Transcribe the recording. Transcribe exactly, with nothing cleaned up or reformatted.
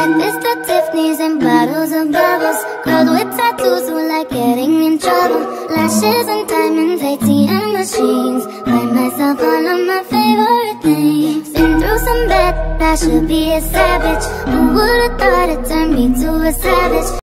Breakfast at Tiffany's and bottles of bubbles. Girls with tattoos who like getting in trouble. Lashes and diamonds, A T M machines. Buy myself all of my favorite things. Been through some bad, I should be a savage. Who would've thought it turned me to a savage?